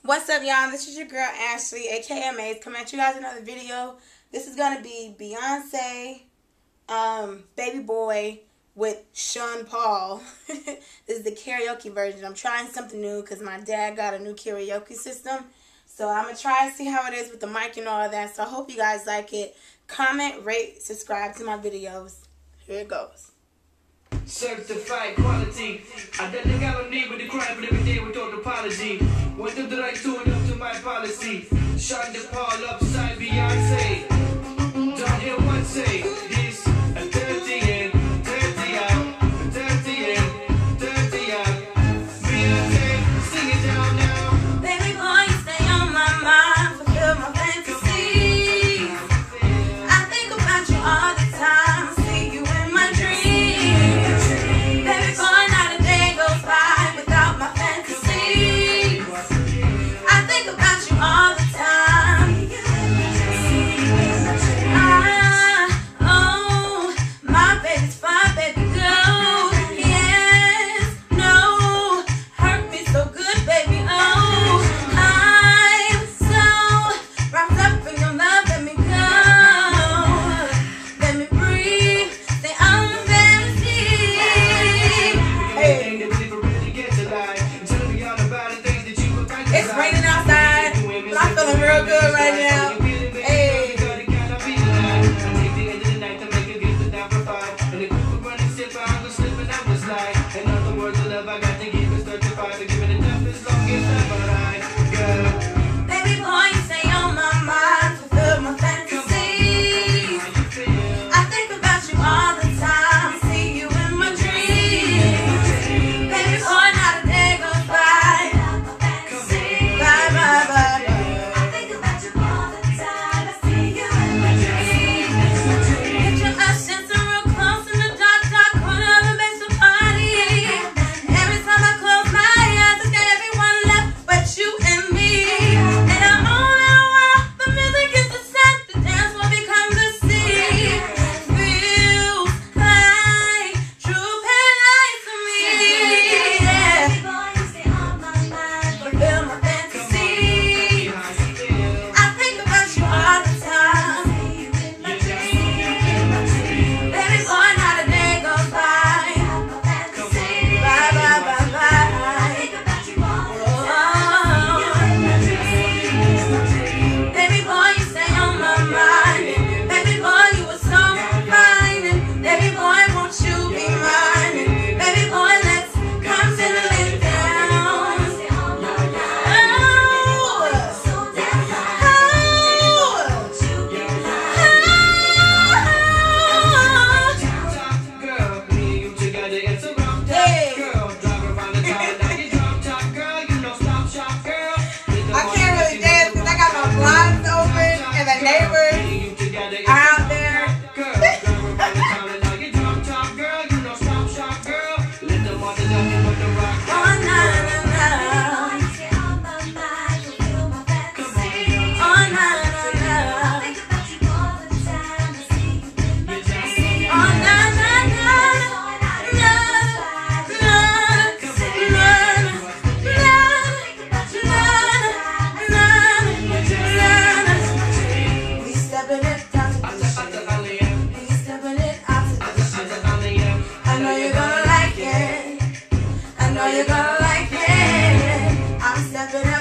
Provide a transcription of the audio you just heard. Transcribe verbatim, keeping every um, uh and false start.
What's up, y'all? This is your girl Ashley, aka Maze, coming at you guys with another video. This is gonna be Beyonce, um, Baby Boy with Sean Paul. This is the karaoke version. I'm trying something new because my dad got a new karaoke system. So I'm gonna try and see how it is with the mic and all that. So I hope you guys like it. Comment, rate, subscribe to my videos. Here it goes. Certified quality. I don't got no need with the crime, but every day without apology. Went to the right to and up to my policy. Sean Paul upside Beyonce. Don't hear one say this a dirty and dirty out, a dirty and dirty out. Beyonce, sing it down now. Baby boy, you stay on my mind, fulfill my fantasies. I think about you all the time, see you in my dreams. Baby boy, not a day goes by without my fantasies. I think about you all the time. Ah, oh, my baby's fine, baby girl. Yes, no, hurt me so good, baby. Oh, I'm so wrapped up in your love. Let me go, let me breathe. Say I'm a fantasy. Hey, it's raining outside, but I'm feeling real good right now. Hey. Baby boy, you stay on my mind, fulfill my fantasies. I think about you all the time, see you in my dreams. Baby boy, not a day goes by. Bye, bye, bye, bye. I think about you all the time, I see you in my dreams. Get your us dancing real close in the dark, dark corner of the basement party. Every time I close my eyes, I got everyone left but you and me. And I'm all in the world, the music is the sun, the dance will become the sea. Feels like true paradise to me. Yeah. Fulfill my fantasy. I think about you all the time. Baby boy, not a day goes by. Bye, bye, bye, bye. Oh. Baby boy, you stay on my mind. Baby boy, you were so fine. And baby boy, won't you be mine? And baby boy, let's come settling down. I can't really dance because I got my blinds open and the neighbors are out there. Oh, na, na, na. Oh, na, na, na. Oh, na, na, na. We stepping it down to the shit. We stepping it out to the shit. I know you're gonna like it. I know you're gonna like it. I'm stepping